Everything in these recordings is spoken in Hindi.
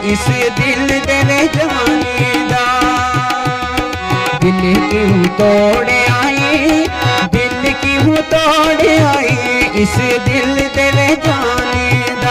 इस दिल दे जाने दा। दिल क्यों तोड़े आई, दिल क्यों तोड़े आई, इस दिल दे जाने दा।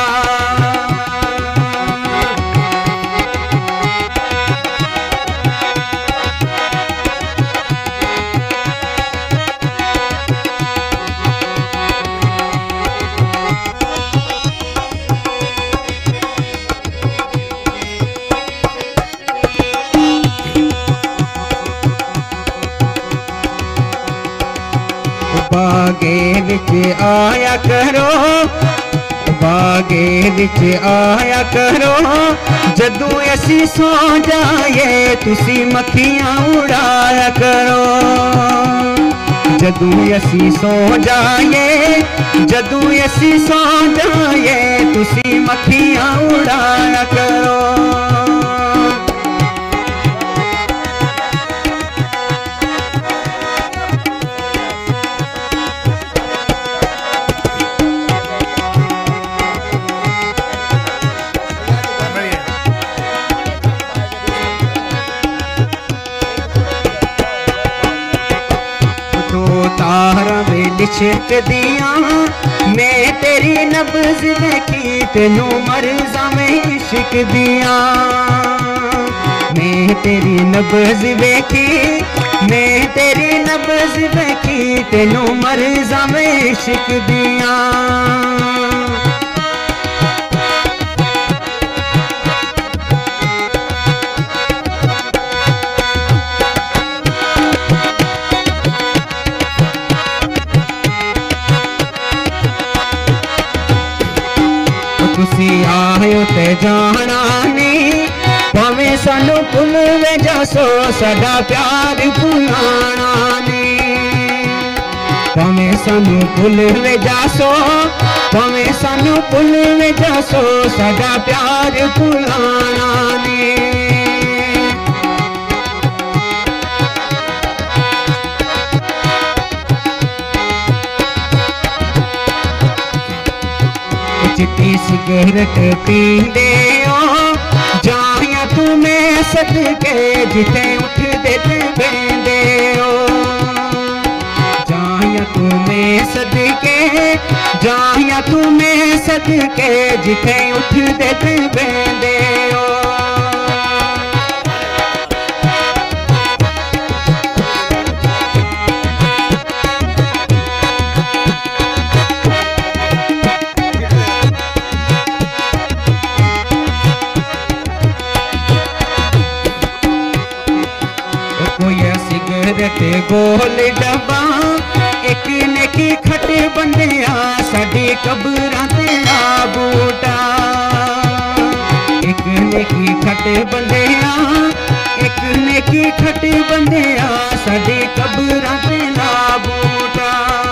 बागे विच आया करो, बागे विच आया करो, जदू असी सो जाए तुसी मक्खियां उड़ाया करो। जदू असी सो जाए, जदू असी सो जाए तुसी मक्खियां उड़ाया करो। तारा में लिशक दिया, मैं तेरी नब्ज़ देखी तेनू मरज़ा में इश्क दिया। मैं तेरी नब्ज़ देखी, मैं तेरी नब्ज़ देखी तेनू मरज़ा में इश्क दिया। तुसी आयो ते जाना नहीं, भावें सानू भुल वे जासो साडा प्यार भुलाना नहीं। भावें सानू भुल वे जासो, भावें सानू भुल वे जासो साडा प्यार भुलाना नहीं। चिट्टी सिगरेट पींदे हो, जाया तुम्हें सदके जिथे उठदे ते बेंदे हो। जाया तुम्हें सदके, जाया तुम्हें सदके जिथे उठदे ते बेंदे हो। सिगरेट गोल डब्बा, एक नेकी खटे बंदिया साडी कबरां ते आ बूटा। एक नेकी खटे बंदिया, एक नेकी खटे बंदिया साडी कबरां ते आ बूटा।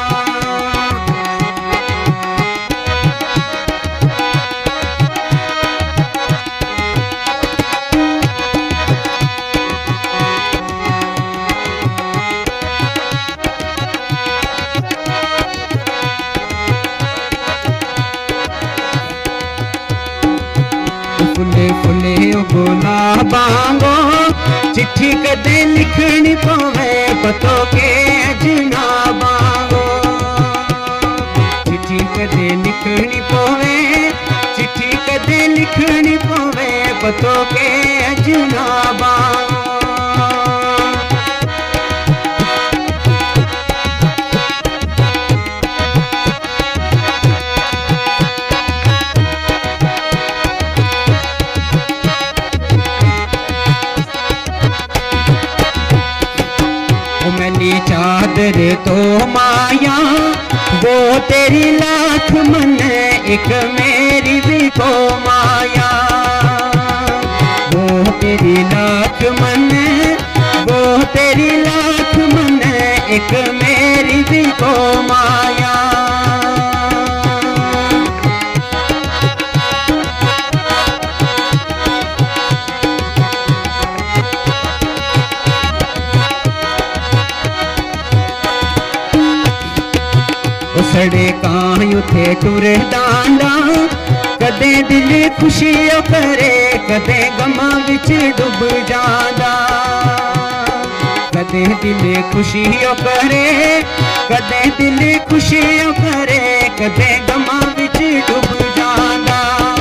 फुले फुले गुलाबांगो, चिट्ठी कदे लिखनी पवे पतो के जनाबांगो। चिट्ठी कदे लिखनी पवे, चिट्ठी कदे लिखनी पवे पतो के जनाबांगो। मैली चादर तो माया, वो तेरी लाख मन एक मेरी भी को माया। वो तेरी लाख मन, वो तेरी लाख मन एक मेरी भी को माया। सड़े कां उथे टुर डांडा, कदे दिल खुशियों करे कदे गमां विच डुब जांदा कदे दिल खुशियों करे कदे दिल खुशियों करे कदे गमां विच डुब जांदा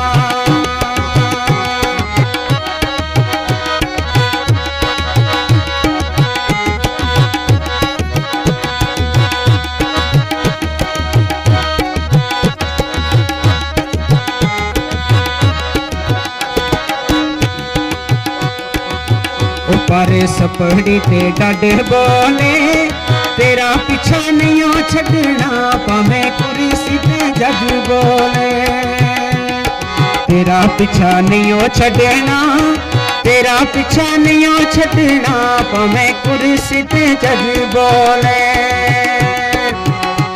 पर सपड़ी ते डड बोले तेरा पीछा नहीं छड़ना भावें कुर्सी ते जग बोले तेरा पीछा नहीं छड़ना तेरा पीछा नहीं छड़ना भावें कुर्सी ते जग बोले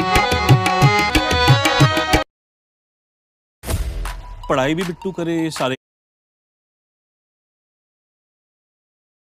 पढ़ाई भी बिट्टू करे सारे